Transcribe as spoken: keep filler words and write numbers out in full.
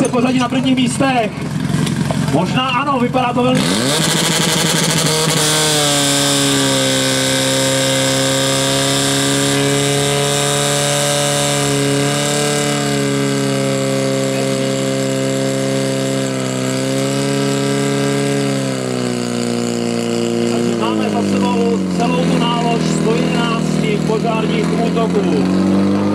se pořadí na prvních místech. Možná ano, vypadá to velmi... Takže máme za sebou celou tu nálož sto jedenáct požárních útoků.